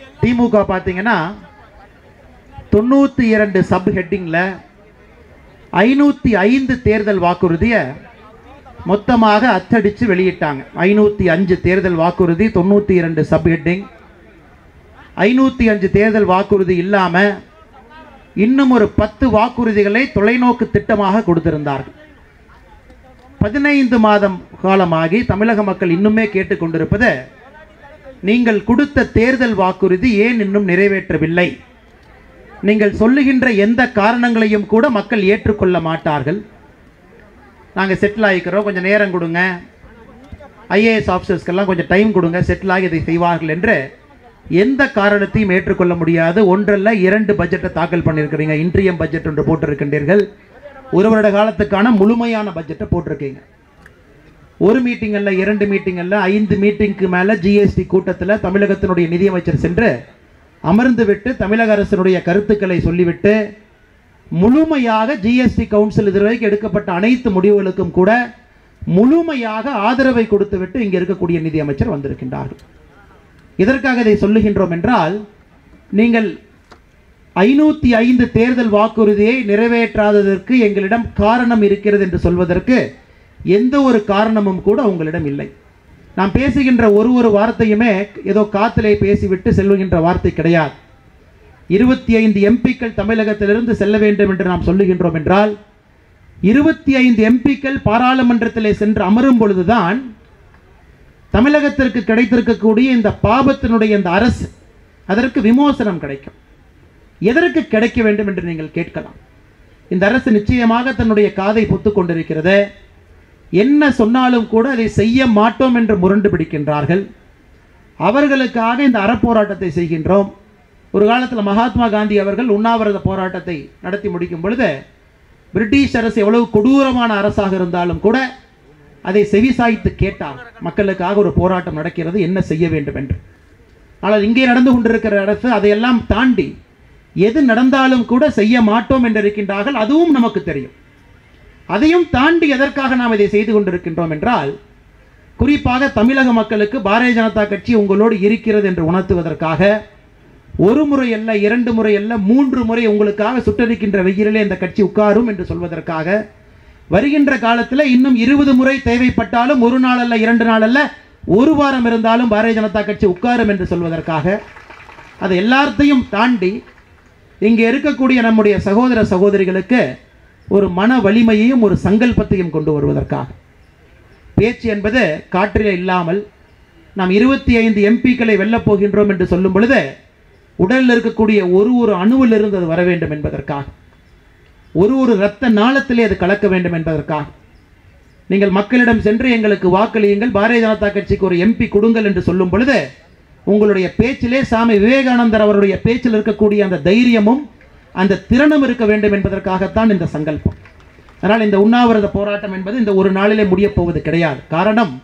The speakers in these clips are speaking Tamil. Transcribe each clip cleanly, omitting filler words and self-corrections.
திமுக பார்த்தீங்கன்னா 92 சப் ஹெட்டிங்கில் 505 தேர்தல் வாக்குறுதியை மொத்தமாக அச்சடித்து வெளியிட்டாங்க. 505 தேர்தல் வாக்குறுதி, 92 சப் ஹெட்டிங். 505 தேர்தல் வாக்குறுதி இல்லாமல் இன்னும் ஒரு 10 வாக்குறுதிகளை தொலைநோக்கு திட்டமாக கொடுத்திருந்தார்கள். 15 மாதம் காலமாகி தமிழக மக்கள் இன்னுமே கேட்டுக்கொண்டிருப்பது, நீங்கள் கொடுத்த தேர்தல் வாக்குறுதி ஏன் இன்னும் நிறைவேற்றவில்லை? நீங்கள் சொல்லுகின்ற எந்த காரணங்களையும் கூட மக்கள் ஏற்றுக்கொள்ள மாட்டார்கள். நாங்கள் செட்டில் ஆகிக்கிறோம், கொஞ்சம் நேரம் கொடுங்க, ஐஏஎஸ் ஆஃபீஸர்ஸ்க்கெல்லாம் கொஞ்சம் டைம் கொடுங்க, செட்டில் ஆகி இதை செய்வார்கள் என்று எந்த காரணத்தையும் ஏற்றுக்கொள்ள முடியாது. ஒன்றல்ல 2 பட்ஜெட்டை தாக்கல் பண்ணியிருக்கிறீங்க. இன்ட்ரியம் பட்ஜெட் ஒன்று போட்டிருக்கின்றீர்கள். ஒரு வருட காலத்துக்கான முழுமையான பட்ஜெட்டை போட்டிருக்கீங்க. ஒரு மீட்டிங் அல்ல, 2 மீட்டிங் அல்ல, 5 மீட்டிங்க்கு மேலே ஜிஎஸ்டி கூட்டத்தில் தமிழகத்தினுடைய நிதியமைச்சர் சென்று அமர்ந்துவிட்டு தமிழக அரசினுடைய கருத்துக்களை சொல்லிவிட்டு முழுமையாக ஜிஎஸ்டி கவுன்சில் இதுவரைக்கும் எடுக்கப்பட்ட அனைத்து முடிவுகளுக்கும் கூட முழுமையாக ஆதரவை கொடுத்துவிட்டு இங்கே இருக்கக்கூடிய நிதியமைச்சர் வந்திருக்கின்றார்கள். இதற்காக இதை சொல்லுகின்றோம் என்றால், நீங்கள் 505 தேர்தல் வாக்குறுதியை நிறைவேற்றாததற்கு எங்களிடம் காரணம் இருக்கிறது என்று சொல்வதற்கு எந்த ஒரு காரணமும் கூட உங்களிடம் இல்லை. நாம் பேசுகின்ற ஒரு வார்த்தையுமே ஏதோ காத்திலே பேசிவிட்டு செல்லுகின்ற வார்த்தை கிடையாது. 25 எம்பிக்கள் தமிழகத்திலிருந்து செல்ல வேண்டும் என்று நாம் சொல்லுகின்றோம் என்றால், 25 எம்பிக்கள் பாராளுமன்றத்திலே சென்று அமரும் பொழுதுதான் தமிழகத்திற்கு கிடைத்திருக்கக்கூடிய இந்த பாபத்தினுடைய இந்த அரசு அதற்கு விமோசனம் கிடைக்கும். எதற்கு கிடைக்க வேண்டும் என்று நீங்கள் கேட்கலாம். இந்த அரசு நிச்சயமாக தன்னுடைய காதை பொத்துக் கொண்டிருக்கிறது. என்ன சொன்னாலும் கூட அதை செய்ய மாட்டோம் என்று முரண்டு பிடிக்கின்றார்கள். அவர்களுக்காக இந்த அறப்போராட்டத்தை செய்கின்றோம். ஒரு காலத்தில் மகாத்மா காந்தி அவர்கள் உண்ணாவிரத போராட்டத்தை நடத்தி முடிக்கும் பொழுது பிரிட்டிஷ் அரசு எவ்வளவு கொடூரமான அரசாக இருந்தாலும் கூட அதை செவிசாய்த்து கேட்டார். மக்களுக்காக ஒரு போராட்டம் நடக்கிறது, என்ன செய்ய வேண்டும் என்று. ஆனால் இங்கே நடந்து கொண்டிருக்கிற அரசு அதையெல்லாம் தாண்டி எது நடந்தாலும் கூட செய்ய மாட்டோம் என்று இருக்கின்றார்கள். அதுவும் நமக்கு தெரியும். அதையும் தாண்டி எதற்காக நாம் இதை செய்து கொண்டிருக்கின்றோம் என்றால், குறிப்பாக தமிழக மக்களுக்கு பாரதிய ஜனதா கட்சி உங்களோடு இருக்கிறது என்று உணர்த்துவதற்காக, ஒரு முறை அல்ல, 2 முறை அல்ல, 3 முறை உங்களுக்காக சுட்டரிக்கின்ற வெயிலிலே இந்த கட்சி உட்காரும் என்று சொல்வதற்காக, வருகின்ற காலத்தில் இன்னும் 20 முறை தேவைப்பட்டாலும் 1 நாள் அல்ல, 2 நாள் அல்ல, 1 வாரம் இருந்தாலும் பாரதிய ஜனதா கட்சி உட்காரும் என்று சொல்வதற்காக, அதை எல்லாத்தையும் தாண்டி இங்கே இருக்கக்கூடிய நம்முடைய சகோதர சகோதரிகளுக்கு ஒரு மன வலிமையையும் ஒரு சங்கல்பத்தையும் கொண்டு வருவதற்காக. பேச்சு என்பது காற்றிலே இல்லாமல் நாம் 25 எம்பிக்களை வெல்லப் போகின்றோம் என்று சொல்லும் பொழுது உடலில் இருக்கக்கூடிய ஒரு அணுவிலிருந்து அது வர வேண்டும் என்பதற்காக, ஒரு இரத்த நாளத்திலே அது கலக்க வேண்டும் என்பதற்காக நீங்கள் மக்களிடம் சென்று எங்களுக்கு வாக்களியுங்கள், பாரதிய ஜனதா கட்சிக்கு ஒரு எம்பி கொடுங்கள் என்று சொல்லும் பொழுது உங்களுடைய பேச்சிலே சாமி விவேகானந்தர் அவருடைய பேச்சில் இருக்கக்கூடிய அந்த தைரியமும் அந்த திறனும் இருக்க வேண்டும் என்பதற்காகத்தான் இந்த சங்கல்பம். அதனால் இந்த உண்ணாவிரத போராட்டம் என்பது இந்த ஒரு நாளிலே முடியப் போவது கிடையாது. காரணம்,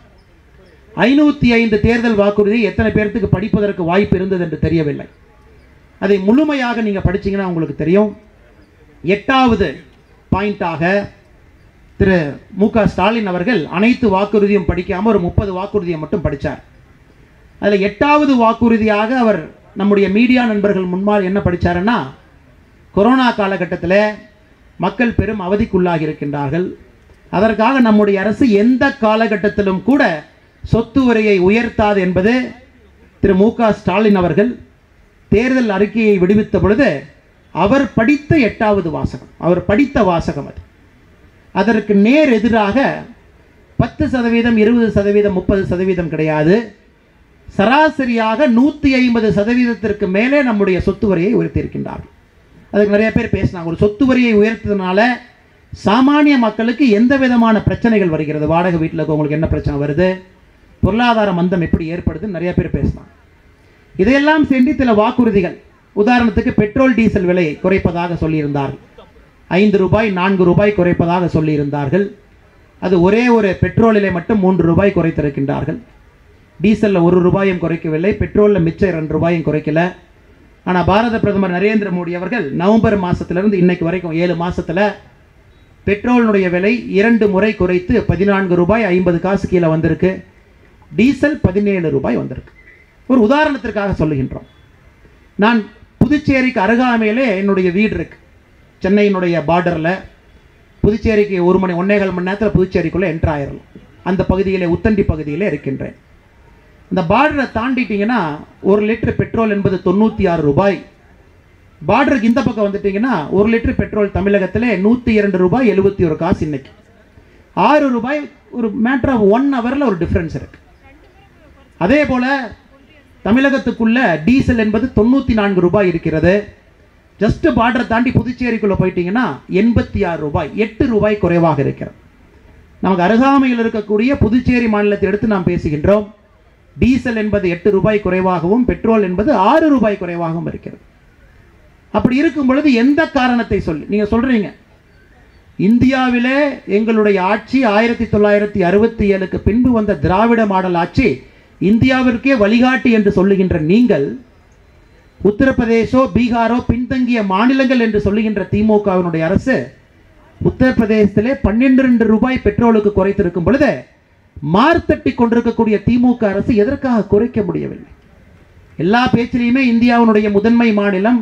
505 தேர்தல் வாக்குறுதியை எத்தனை பேர்த்துக்கு படிப்பதற்கு வாய்ப்பு இருந்தது என்று தெரியவில்லை. அதை முழுமையாக நீங்கள் படிச்சீங்கன்னா உங்களுக்கு தெரியும். 8வது பாயிண்டாக திரு மு.க. ஸ்டாலின் அவர்கள் அனைத்து வாக்குறுதியும் படிக்காமல் ஒரு 30 வாக்குறுதியை மட்டும் படித்தார். அதில் 8வது வாக்குறுதியாக அவர் நம்முடைய மீடியா நண்பர்கள் முன்னால் என்ன படித்தாருன்னா, கொரோனா காலகட்டத்தில் மக்கள் பெரும் அவதிக்குள்ளாகி இருக்கின்றார்கள், அதற்காக நம்முடைய அரசு எந்த காலகட்டத்திலும் கூட சொத்து வரியை உயர்த்தாது என்பது திரு மு.க. ஸ்டாலின் அவர்கள் தேர்தல் அறிக்கையை விடுவித்த பொழுது அவர் படித்த 8வது வாசகம், அவர் படித்த வாசகம் அது. அதற்கு நேர் எதிராக 10%, 20%, 30% கிடையாது, சராசரியாக 150% மேலே நம்முடைய சொத்து வரியை உயர்த்தியிருக்கின்றார்கள். அதுக்கு நிறைய பேர் பேசினாங்க, ஒரு சொத்து வரியை உயர்த்ததுனால சாமானிய மக்களுக்கு எந்த விதமான பிரச்சனைகள் வருகிறது, வாடகை வீட்டில் இருக்கவங்களுக்கு என்ன பிரச்சனை வருது, பொருளாதார மந்தம் எப்படி ஏற்படுதுன்னு நிறைய பேர் பேசினாங்க. இதையெல்லாம் சேர்ந்து சில வாக்குறுதிகள், உதாரணத்துக்கு பெட்ரோல் டீசல் விலையை குறைப்பதாக சொல்லியிருந்தார்கள். 5 ரூபாய் 4 ரூபாய் குறைப்பதாக சொல்லியிருந்தார்கள். அது ஒரே ஒரு பெட்ரோலிலே மட்டும் 3 ரூபாய் குறைத்திருக்கின்றார்கள். டீசலில் 1 ரூபாயும் குறைக்கவில்லை, பெட்ரோலில் மிச்சம் 2 ரூபாயும் குறைக்கல. ஆனால் பாரத பிரதமர் நரேந்திர மோடி அவர்கள் நவம்பர் மாதத்திலிருந்து இன்னைக்கு வரைக்கும் 7 மாதத்தில் பெட்ரோலினுடைய விலை 2 முறை குறைத்து 14 ரூபாய் 50 காசு கீழே வந்திருக்கு. டீசல் 17 ரூபாய் வந்திருக்கு. ஒரு உதாரணத்திற்காக சொல்லுகின்றோம். நான் புதுச்சேரிக்கு அருகாமையிலே என்னுடைய வீடு இருக்கு. சென்னையினுடைய பார்டரில் புதுச்சேரிக்கு 1.5 மணி நேரத்தில் புதுச்சேரிக்குள்ளே என்ட்ரு ஆயிடலாம். அந்த பகுதியிலே உத்தண்டி பகுதியிலே இருக்கின்றேன். இந்த பார்டரை தாண்டிட்டீங்கன்னா 1 லிட்டர் பெட்ரோல் என்பது 96 ரூபாய். பார்டருக்கு இந்த பக்கம் வந்துட்டீங்கன்னா 1 லிட்டர் பெட்ரோல் தமிழகத்தில் 102 ரூபாய் 71 காசு. இன்னைக்கு 6 ரூபாய், ஒரு மேட்டர் ஆஃப் 1 ஹவரில் ஒரு டிஃப்ரென்ஸ் இருக்கு. அதே போல தமிழகத்துக்குள்ள டீசல் என்பது 94 ரூபாய் இருக்கிறது. ஜஸ்ட் பார்டரை தாண்டி புதுச்சேரிக்குள்ளே போயிட்டீங்கன்னா 86 ரூபாய், 8 ரூபாய் குறைவாக இருக்கிறது. நமக்கு அருகாமையில் இருக்கக்கூடிய புதுச்சேரி மாநிலத்தை எடுத்து நாம் பேசுகின்றோம். டீசல் என்பது 8 ரூபாய் குறைவாகவும் பெட்ரோல் என்பது 6 ரூபாய் குறைவாகவும் இருக்கிறது. அப்படி இருக்கும் பொழுது எந்த காரணத்தை சொல்லி நீங்க சொல்றீங்க இந்தியாவிலே எங்களுடைய ஆட்சி 1967க்கு பின்பு வந்த திராவிட மாடல் ஆட்சி இந்தியாவிற்கே வழிகாட்டி என்று சொல்லுகின்ற நீங்கள், உத்தரப்பிரதேசோ பீகாரோ பின்தங்கிய மாநிலங்கள் என்று சொல்லுகின்ற திமுகவினுடைய அரசு உத்தரப்பிரதேசத்திலே 12 ரூபாய் பெட்ரோலுக்கு குறைத்திருக்கும் பொழுது மார்த்தட்டி கொண்டிருக்கக்கூடிய திமுக அரசு எதற்காக குறைக்க முடியவில்லை? எல்லா பேச்சிலையுமே இந்தியாவினுடைய முதன்மை மாநிலம்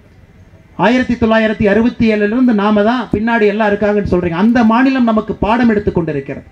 1967 நாம தான், பின்னாடி எல்லாம் இருக்காங்கன்னு சொல்றீங்க. அந்த மாநிலம் நமக்கு பாடம் எடுத்துக் கொண்டிருக்கிறது.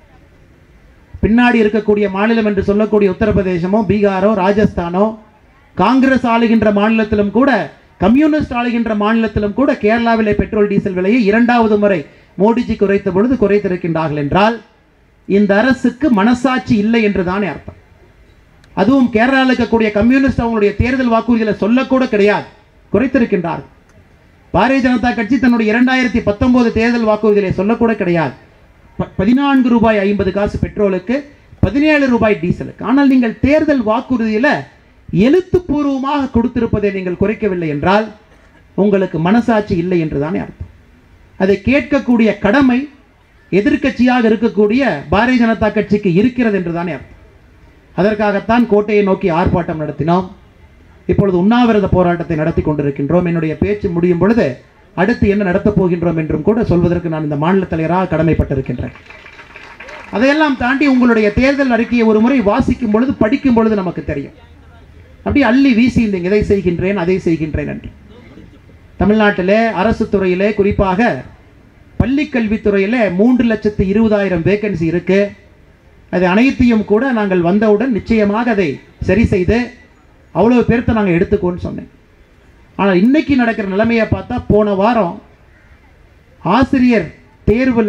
பின்னாடி இருக்கக்கூடிய மாநிலம் என்று சொல்லக்கூடிய உத்தரப்பிரதேசமோ பீகாரோ ராஜஸ்தானோ காங்கிரஸ் ஆளுகின்ற மாநிலத்திலும் கூட, கம்யூனிஸ்ட் ஆளுகின்ற மாநிலத்திலும் கூட கேரளாவிலே பெட்ரோல் டீசல் விலையை 2வது முறை மோடிஜி குறைத்த பொழுது குறைத்திருக்கின்றார்கள் என்றால் இந்த அரசுக்கு மனசாட்சி இல்லை என்றுதானே அர்த்தம். அதுவும் கேரளாவில் இருக்கக்கூடிய கம்யூனிஸ்ட் அவங்களுடைய தேர்தல் வாக்குறுதிகளை சொல்லக்கூட கிடையாது, குறைத்திருக்கின்றார்கள். பாரதிய ஜனதா கட்சி தன்னுடைய 2019 தேர்தல் வாக்குறுதிகளை சொல்லக்கூட கிடையாது. 14 ரூபாய் 50 காசு பெட்ரோலுக்கு, 17 ரூபாய் டீசலுக்கு. ஆனால் நீங்கள் தேர்தல் வாக்குறுதியில் எழுத்துப்பூர்வமாக கொடுத்திருப்பதை நீங்கள் குறைக்கவில்லை என்றால் உங்களுக்கு மனசாட்சி இல்லை என்றுதானே அர்த்தம். அதை கேட்கக்கூடிய கடமை எதிர்க்கட்சியாக இருக்கக்கூடிய பாரதிய ஜனதா கட்சிக்கு இருக்கிறது என்றுதானே அர்த்தம். அதற்காகத்தான் கோட்டையை நோக்கி ஆர்ப்பாட்டம் நடத்தினோம். இப்பொழுது உண்ணாவிரத போராட்டத்தை நடத்தி கொண்டிருக்கின்றோம். என்னுடைய பேச்சு முடியும் பொழுது அடுத்து என்ன நடத்தப் போகின்றோம் என்றும் கூட சொல்வதற்கு நான் இந்த மாநில தலைவராக கடமைப்பட்டிருக்கின்றேன். அதையெல்லாம் தாண்டி உங்களுடைய தேர்தல் அறிக்கையை ஒரு முறை வாசிக்கும் பொழுது, படிக்கும் பொழுது நமக்கு தெரியும். அப்படி அள்ளி வீசி இதை செய்கின்றேன் அதை செய்கின்றேன் என்று. தமிழ்நாட்டிலே அரசு துறையிலே குறிப்பாக பள்ளி கல்வித்துறையிலே 3,20,000 வேகன்சி இருக்கு. அது அனைத்தையும் கூட நாங்கள் வந்தவுடன் நிச்சயமாக அதை சரி செய்து அவ்வளவு பேர்த்த நாங்கள் எடுத்துக்கோன்னு சொன்னேன். ஆனால் இன்னைக்கு நடக்கிற நிலைமையை பார்த்தா, போன வாரம் ஆசிரியர் தேர்வில்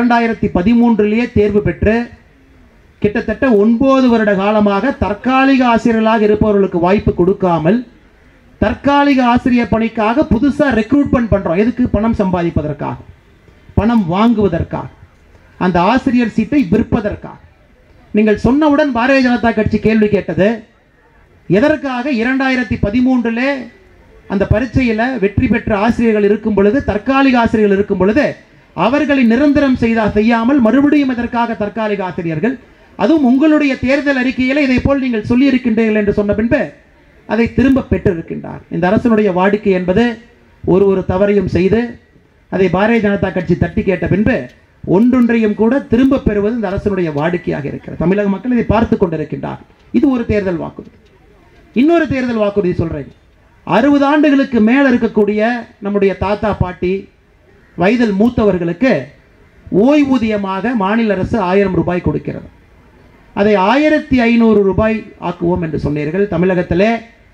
2013 தேர்வு பெற்று கிட்டத்தட்ட 9 வருட காலமாக தற்காலிக ஆசிரியர்களாக இருப்பவர்களுக்கு வாய்ப்பு கொடுக்காமல் தற்காலிக ஆசிரியர் பணிக்காக புதுசாக ரெக்ரூட்மெண்ட் பண்றோம். எதுக்கு? பணம் சம்பாதிப்பதற்காக, பணம் வாங்குவதற்காக, அந்த ஆசிரியர் சீட்டை விற்பதற்காக. நீங்கள் சொன்னவுடன் பாரதிய ஜனதா கட்சி கேள்வி கேட்டது, எதற்காக 2013 அந்த பரீட்சையில் வெற்றி பெற்ற ஆசிரியர்கள் இருக்கும் பொழுது, தற்காலிக ஆசிரியர்கள் இருக்கும் பொழுது அவர்களை நிரந்தரம் செய்யாமல் மறுபடியும் எதற்காக தற்காலிக ஆசிரியர்கள்? அதுவும் உங்களுடைய தேர்தல் அறிக்கையில் இதை போல் நீங்கள் சொல்லி இருக்கின்றீர்கள் என்று சொன்ன பின்பு அதை திரும்ப பெற்றிருக்கின்றார். இந்த அரசனுடைய வாடிக்கை என்பது ஒரு தவறையும் செய்து அதை பாரதிய ஜனதா கட்சி தட்டி கேட்ட பின்பு ஒன்றொன்றையும் கூட திரும்ப பெறுவது இந்த அரசனுடைய வாடிக்கையாக இருக்கிறது. தமிழக மக்கள் இதை பார்த்து கொண்டிருக்கின்றார். இது ஒரு தேர்தல் வாக்குறுதி. இன்னொரு தேர்தல் வாக்குறுதி சொல்றேன். 60 ஆண்டுகளுக்கு மேல இருக்கக்கூடிய நம்முடைய தாத்தா பாட்டி வயதில் மூத்தவர்களுக்கு ஓய்வூதியமாக மாநில அரசு 1000 ரூபாய் கொடுக்கிறது. அதை 1500 ரூபாய் ஆக்குவோம் என்று சொன்னீர்கள். தமிழகத்திலே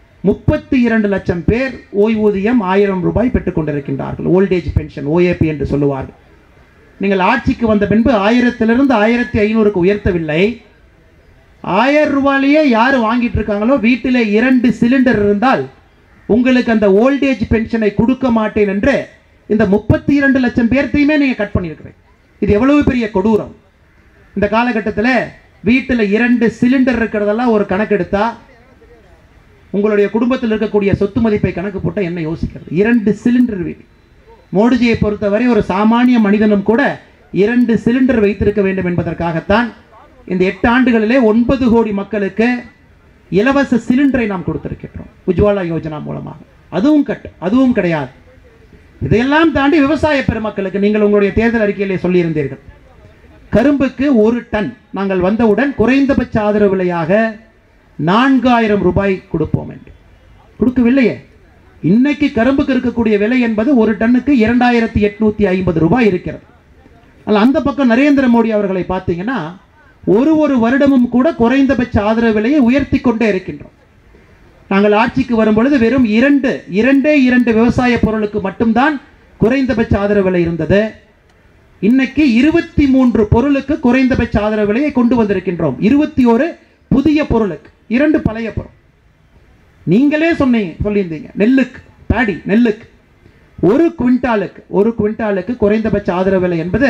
32 லட்சம் பேர் ஓய்வூதியம் 1000 ரூபாய் பெற்றுக் கொண்டிருக்கின்றார்கள். ஓல்டேஜ் பென்ஷன், ஓஏபி என்று சொல்லுவார்கள். நீங்கள் ஆட்சிக்கு வந்த பின்பு 1000 1500க்கு உயர்த்தவில்லை. 1000 ரூபாயிலேயே யார் வாங்கிட்டு இருக்காங்களோ வீட்டிலே 2 சிலிண்டர் இருந்தால் உங்களுக்கு அந்த ஓல்டேஜ் பென்ஷனை கொடுக்க மாட்டேன் என்று இந்த 32 லட்சம் பேர்த்தையுமே நீங்க கட் பண்ணியிருக்கிறீங்க. இது எவ்வளவு பெரிய கொடூரம்! இந்த காலகட்டத்தில் வீட்டில் 2 சிலிண்டர் இருக்கிறதெல்லாம் ஒரு கணக்கெடுத்தா உங்களுடைய குடும்பத்தில் இருக்கக்கூடிய சொத்து மதிப்பை கணக்கு போட்டால் என்ன யோசிக்கிறது? 2 சிலிண்டர் வீடு. மோடிஜியை பொறுத்தவரை ஒரு சாமானிய மனிதனும் கூட 2 சிலிண்டர் வைத்திருக்க வேண்டும் என்பதற்காகத்தான் இந்த 8 ஆண்டுகளிலே 9 கோடி மக்களுக்கு இலவச சிலிண்டரை நாம் கொடுத்திருக்கிறோம் உஜ்வாலா யோஜனா மூலமாக. அதுவும் கிடையாது. இதையெல்லாம் தாண்டி விவசாய பெருமக்களுக்கு நீங்கள் உங்களுடைய தேர்தல் அறிக்கையிலே சொல்லியிருந்தீர்கள், கரும்புக்கு 1 டன் நாங்கள் வந்தவுடன் குறைந்தபட்ச ஆதரவு விலையாக 4000 ரூபாய் கொடுப்போம் என்று. கொடுக்கவில்லையே. இன்னைக்கு கரும்புக்கு இருக்கக்கூடிய விலை என்பது ஒரு டன்னுக்கு 2850 ரூபாய் இருக்கிறது. அந்த பக்கம் நரேந்திர மோடி அவர்களை பார்த்தீங்கன்னா ஒரு வருடமும் கூட குறைந்தபட்ச ஆதரவு விலையை உயர்த்தி கொண்டே இருக்கின்றோம். நாங்கள் ஆட்சிக்கு வரும்பொழுது வெறும் இரண்டு விவசாய பொருளுக்கு மட்டும்தான் குறைந்தபட்ச ஆதரவு விலை இருந்தது. இன்னைக்கு 23 பொருளுக்கு குறைந்தபட்ச ஆதரவு விலையை கொண்டு வந்திருக்கின்றோம். 21 புதிய பொருளுக்கு, 2 பழைய பொருள். நீங்களே சொல்லியிருந்தீங்க நெல்லுக்கு, பாடி நெல்லுக்கு ஒரு குவிண்டாலுக்கு குறைந்தபட்ச ஆதரவு விலை என்பது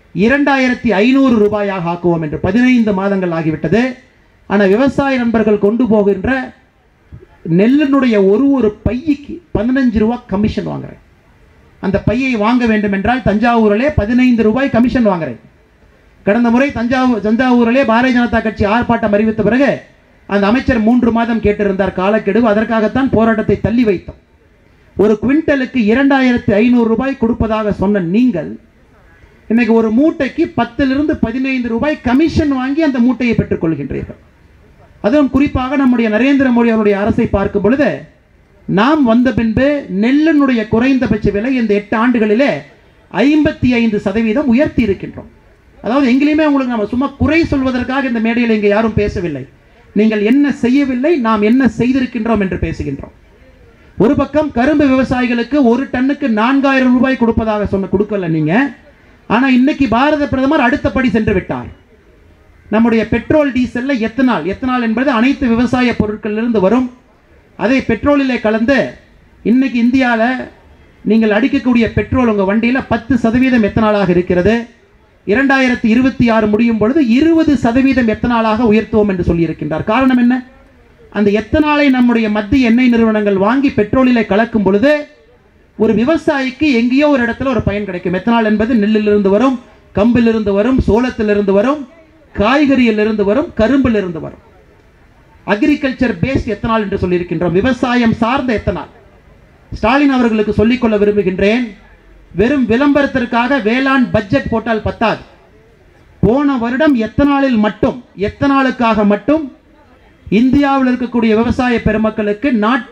2500 ரூபாயாக ஆக்குவோம் என்று 15 மாதங்கள் ஆகிவிட்டது. ஆனால் விவசாய நண்பர்கள் கொண்டு போகின்ற நெல்லினுடைய ஒரு பைக்கு 15 ரூபாய் கமிஷன் வாங்குறேன். அந்த பையை வாங்க வேண்டும் என்றால் தஞ்சாவூரிலே 15 ரூபாய் கமிஷன் வாங்குறேன். கடந்த முறை தஞ்சாவூரிலே பாரதிய ஜனதா கட்சி ஆர்ப்பாட்டம் அறிவித்த பிறகு அந்த அமைச்சர் 3 மாதம் கேட்டிருந்தார் காலக்கெடு. அதற்காகத்தான் போராட்டத்தை தள்ளி வைத்தோம். ஒரு குவிண்டலுக்கு 2500 ரூபாய் கொடுப்பதாக சொன்ன நீங்கள் இன்னைக்கு ஒரு மூட்டைக்கு 10 to 15 ரூபாய் கமிஷன் வாங்கி அந்த மூட்டையை பெற்றுக் கொள்கின்றீர்கள். அதுவும் குறிப்பாக நம்முடைய நரேந்திர மோடி அவருடைய அரசை பார்க்கும் பொழுது நாம் வந்த பின்பு நெல்லினுடைய குறைந்தபட்ச விலை இந்த 8 ஆண்டுகளிலே 55% உயர்த்தி இருக்கின்றோம். அதாவது எங்கேயுமே உங்களுக்கு நம்ம சும்மா குறை சொல்வதற்காக இந்த மேடையில் இங்கே யாரும் பேசவில்லை. நீங்கள் என்ன செய்யவில்லை, நாம் என்ன செய்திருக்கின்றோம் என்று பேசுகின்றோம். ஒரு பக்கம் கரும்பு விவசாயிகளுக்கு ஒரு டன்னுக்கு 4000 ரூபாய் கொடுப்பதாக கொடுக்கல நீங்க. ஆனா இன்னைக்கு பாரத பிரதமர் அடுத்த படி சென்று விட்டார். நம்முடைய பெட்ரோல் டீசல்ல எத்தனால் என்பது அனைத்து விவசாய பொருட்களிலிருந்து வரும். அதை பெட்ரோலிலே கலந்து இன்னைக்கு இந்தியாவில் நீங்கள் அடிக்கக்கூடிய பெட்ரோல் உங்கள் வண்டியில் 10% எத்தனாலாக இருக்கிறது. 2026 முடியும் பொழுது 20% எத்தனாலாக உயர்த்துவோம் என்று சொல்லியிருக்கின்றார். காரணம் என்ன? அந்த எத்தனாலை நம்முடைய மத்திய எண்ணெய் நிறுவனங்கள் வாங்கி பெட்ரோலிலே கலக்கும் பொழுது ஒரு விவசாயிக்கு எங்கேயோ ஒரு இடத்துல ஒரு பயன் கிடைக்கும். எத்தனால் என்பது நெல்லிலிருந்து வரும், கம்பிலிருந்து வரும், சோளத்திலிருந்து வரும், காய்கறியிலிருந்து வரும், கரும்பிலிருந்து வரும். அக்ரிகல்ச்சர் பேஸ்ட் எத்தனால் என்று சொல்லியிருக்கின்றோம். விவசாயம் சார்ந்த எத்தனால். ஸ்டாலின் அவர்களுக்கு சொல்லிக்கொள்ள விரும்புகின்றேன், வெறும் விளம்பரத்திற்காக வேளாண் பட்ஜெட் போட்டால் பத்தாது. போன வருடம் எத்தனாலுக்காக மட்டும் இந்தியாவில் இருக்கக்கூடிய விவசாய பெருமக்களுக்கு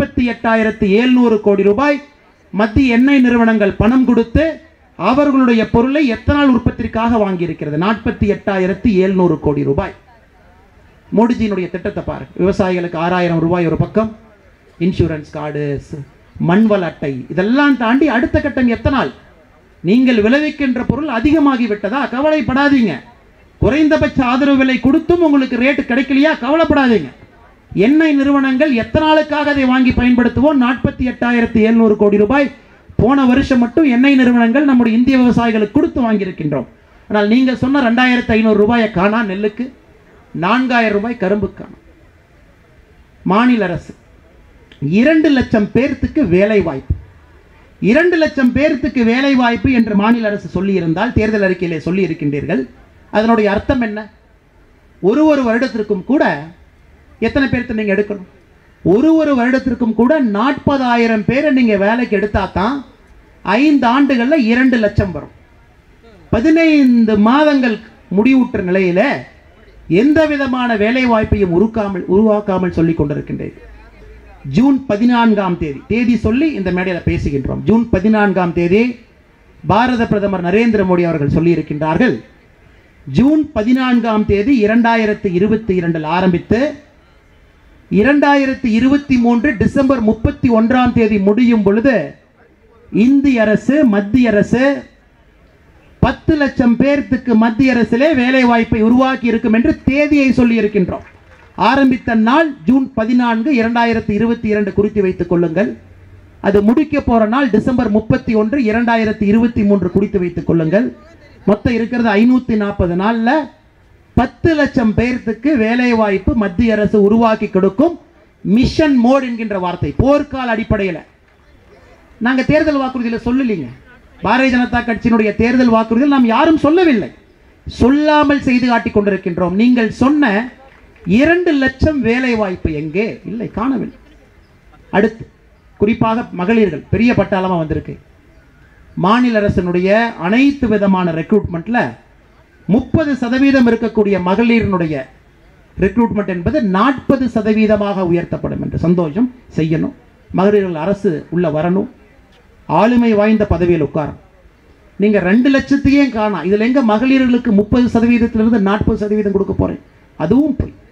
48,700 கோடி ரூபாய் மத்திய எண்ணெய் நிறுவனங்கள் பணம் கொடுத்து அவர்களுடைய பொருளை எத்தனால் உற்பத்திற்காக வாங்கியிருக்கிறது. 48,700 கோடி ரூபாய். மோடிஜியினுடைய திட்டத்தை பாருங்க. விவசாயிகளுக்கு 6000 ரூபாய் ஒரு பக்கம், இன்சூரன்ஸ் கார்டு, மண்வள அட்டை, இதெல்லாம் தாண்டி அடுத்த கட்டம் எத்தனால். நீங்கள் விளைவிக்கின்ற பொருள் அதிகமாகி விட்டதா? கவலைப்படாதீங்க. குறைந்தபட்ச ஆதரவு விலை கொடுத்தும் உங்களுக்கு ரேட்டு கிடைக்கலையா? கவலைப்படாதீங்க. எண்ணெய் நிறுவனங்கள் எத்தனாலுக்காக அதை வாங்கி பயன்படுத்துவோம். 48,700 கோடி ரூபாய் போன வருஷம் மட்டும் எண்ணெய் நிறுவனங்கள் நம்முடைய இந்திய விவசாயிகளுக்கு கொடுத்து வாங்கியிருக்கின்றோம். ஆனால் நீங்கள் சொன்ன 2500 ரூபாயை காணா நெல்லுக்கு, 4000 ரூபாய் கரும்புக்கான. மாநில அரசு 2 லட்சம் பேர்த்துக்கு வேலை வாய்ப்பு, 2 லட்சம் பேர்த்துக்கு வேலை வாய்ப்பு என்று மாநில அரசு சொல்லியிருந்தால், தேர்தல் அறிக்கையிலே சொல்லி இருக்கின்றீர்கள். அதனுடைய அர்த்தம் என்ன? ஒரு வருடத்திற்கும் கூட எத்தனை பேர்த்து நீங்க எடுக்கணும்? ஒரு வருடத்திற்கும் கூட 40,000 பேரை நீங்க வேலைக்கு எடுத்தா தான் 5 ஆண்டுகள்ல 2 லட்சம் வரும். 15 மாதங்கள் முடிவுற்ற நிலையில எந்த விதமான வேலை வாய்ப்பையும் உருவாக்காமல் சொல்லிக் கொண்டிருக்கின்றேன். ஜூன் 14ஆம் தேதி சொல்லி இந்த மேடையில் பேசுகின்றோம். ஜூன் 14ஆம் தேதி பாரத பிரதமர் நரேந்திர மோடி அவர்கள் சொல்லி இருக்கின்றார்கள், ஜூன் 14ஆம் தேதி 2022 ஆரம்பித்து 2023 டிசம்பர் 31ஆம் தேதி முடியும் பொழுது இந்திய அரசு, மத்திய அரசு 10 லட்சம் பேருக்கு மத்திய அரசிலே வேலை வாய்ப்பை உருவாக்கி இருக்கும் என்று தேதியை சொல்லி இருக்கின்றோம். ஆரம்பித்த நாள் ஜூன் 14, 2022 குறித்து வைத்துக் கொள்ளுங்கள். அது முடிக்க போற நாள் டிசம்பர் 31, 2023 குறித்து வைத்துக் கொள்ளுங்கள். மொத்தம் இருக்கிறது 540 நாள்ல 10 லட்சம் பேருக்கு வேலை வாய்ப்பு மத்திய அரசு உருவாக்கி கொடுக்கும். மிஷன் மோட் என்கின்ற வார்த்தை போர்க்கால அடிப்படையில் நாங்க தேர்தல் வாக்குறுதியில் சொல்லலீங்க. பாரதிய ஜனதா கட்சியினுடைய தேர்தல் வாக்குறுதியில் நாம் யாரும் சொல்லவில்லை, சொல்லாமல் செய்து காட்டிக் கொண்டிருக்கின்றோம். நீங்கள் சொன்ன 2 லட்சம் வேலை வாய்ப்பு எங்கே? இல்லை, காணவில்லை. அடுத்து குறிப்பாக மகளிர்கள் பெரிய பட்டாளமா வந்திருக்கு. மாநில அரசினுடைய அனைத்து விதமான ரெக்ரூட்மெண்ட்ல 30% இருக்கக்கூடிய மகளிரினுடைய ரெக்ரூட்மெண்ட் என்பது 40% உயர்த்தப்படும் என்று சந்தோஷம் செய்யணும். மகளிர்கள் அரசு உள்ள வரணும், ஆளுமை வாய்ந்த பதவியில் உட்காரணும். நீங்கள் 2 லட்சத்தையே காணா. இதில் எங்கே மகளிர்களுக்கு 30% 40% கொடுக்க போகிறேன்? அதுவும் போய்